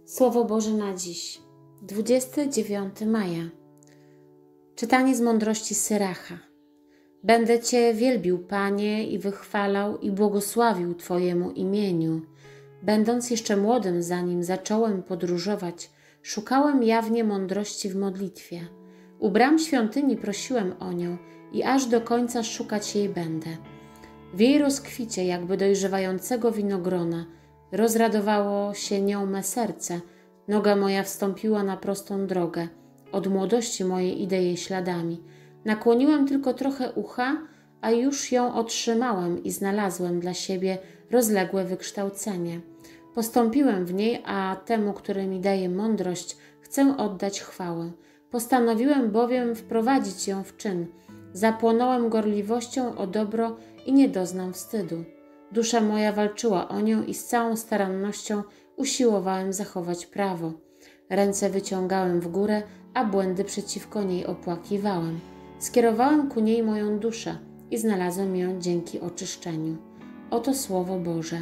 Słowo Boże na dziś, 29 maja. Czytanie z mądrości Syracha. Będę Cię wielbił, Panie, i wychwalał i błogosławił Twojemu imieniu. Będąc jeszcze młodym, zanim zacząłem podróżować, szukałem jawnie mądrości w modlitwie. U bram świątyni prosiłem o nią i aż do końca szukać jej będę. W jej rozkwicie, jakby dojrzewającego winogrona, rozradowało się nią me serce, noga moja wstąpiła na prostą drogę, od młodości mojej idę jej śladami. Nakłoniłem tylko trochę ucha, a już ją otrzymałem i znalazłem dla siebie rozległe wykształcenie. Postąpiłem w niej, a temu, który mi daje mądrość, chcę oddać chwałę. Postanowiłem bowiem wprowadzić ją w czyn. Zapłonąłem gorliwością o dobro i nie doznam wstydu. Dusza moja walczyła o nią i z całą starannością usiłowałem zachować prawo. Ręce wyciągałem w górę, a błędy przeciwko niej opłakiwałem. Skierowałem ku niej moją duszę i znalazłem ją dzięki oczyszczeniu. Oto Słowo Boże.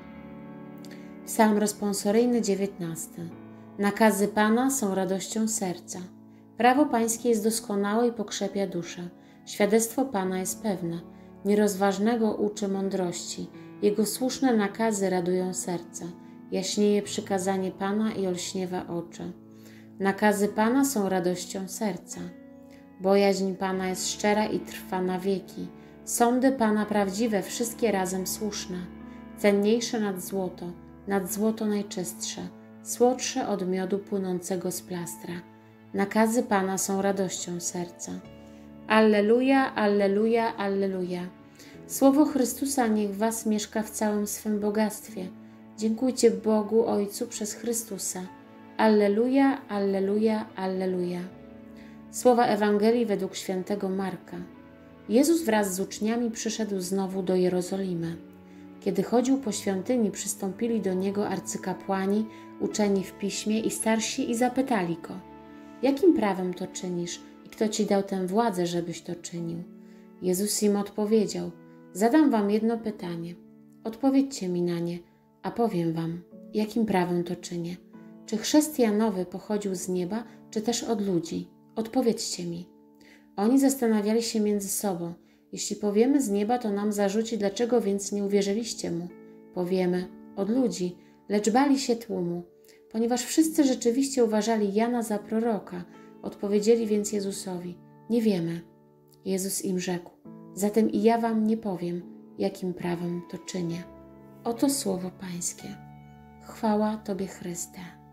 Psalm responsoryjny 19. Nakazy Pana są radością serca. Prawo Pańskie jest doskonałe i pokrzepia duszę. Świadectwo Pana jest pewne. Nierozważnego uczy mądrości. Jego słuszne nakazy radują serce. Jaśnieje przykazanie Pana i olśniewa oczy. Nakazy Pana są radością serca. Bojaźń Pana jest szczera i trwa na wieki. Sądy Pana prawdziwe, wszystkie razem słuszne. Cenniejsze nad złoto najczystsze, słodsze od miodu płynącego z plastra. Nakazy Pana są radością serca. Alleluja, alleluja, alleluja. Słowo Chrystusa niech w was mieszka w całym swym bogactwie. Dziękujcie Bogu Ojcu przez Chrystusa. Alleluja, alleluja, alleluja. Słowa Ewangelii według świętego Marka. Jezus wraz z uczniami przyszedł znowu do Jerozolimy. Kiedy chodził po świątyni, przystąpili do Niego arcykapłani, uczeni w piśmie i starsi i zapytali Go: jakim prawem to czynisz i kto Ci dał tę władzę, żebyś to czynił? Jezus im odpowiedział: zadam wam jedno pytanie. Odpowiedzcie mi na nie, a powiem wam, jakim prawem to czynię. Czy chrzest Janowy pochodził z nieba, czy też od ludzi? Odpowiedzcie mi. Oni zastanawiali się między sobą. Jeśli powiemy z nieba, to nam zarzuci, dlaczego więc nie uwierzyliście mu. Powiemy: od ludzi, lecz bali się tłumu. Ponieważ wszyscy rzeczywiście uważali Jana za proroka, odpowiedzieli więc Jezusowi: nie wiemy. Jezus im rzekł: zatem i ja wam nie powiem, jakim prawem to czynię. Oto Słowo Pańskie. Chwała Tobie, Chryste.